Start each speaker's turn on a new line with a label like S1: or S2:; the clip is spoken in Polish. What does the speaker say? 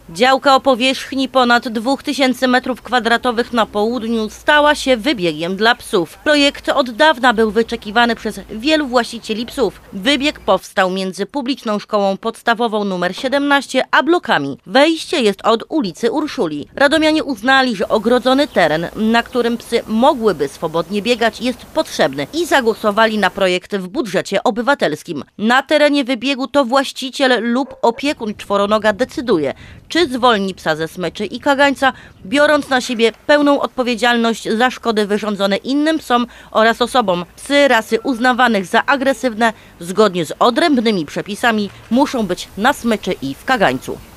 S1: Działka o powierzchni ponad 2000 m2 na południu stała się wybiegiem dla psów. Projekt od dawna był wyczekiwany przez wielu właścicieli psów. Wybieg powstał między publiczną szkołą podstawową nr 17 a blokami. Wejście jest od ulicy Urszuli. Radomianie uznali, że ogrodzony teren, na którym psy mogłyby swobodnie biegać, jest potrzebny i zagłosowali na projekt w budżecie obywatelskim. Na terenie wybiegu to właściciel lub opiekun czworonoga decyduje, czy zwolni psa ze smyczy i kagańca, biorąc na siebie pełną odpowiedzialność za szkody wyrządzone innym psom oraz osobom. Psy rasy uznawanych za agresywne, zgodnie z odrębnymi przepisami, muszą być na smyczy i w kagańcu.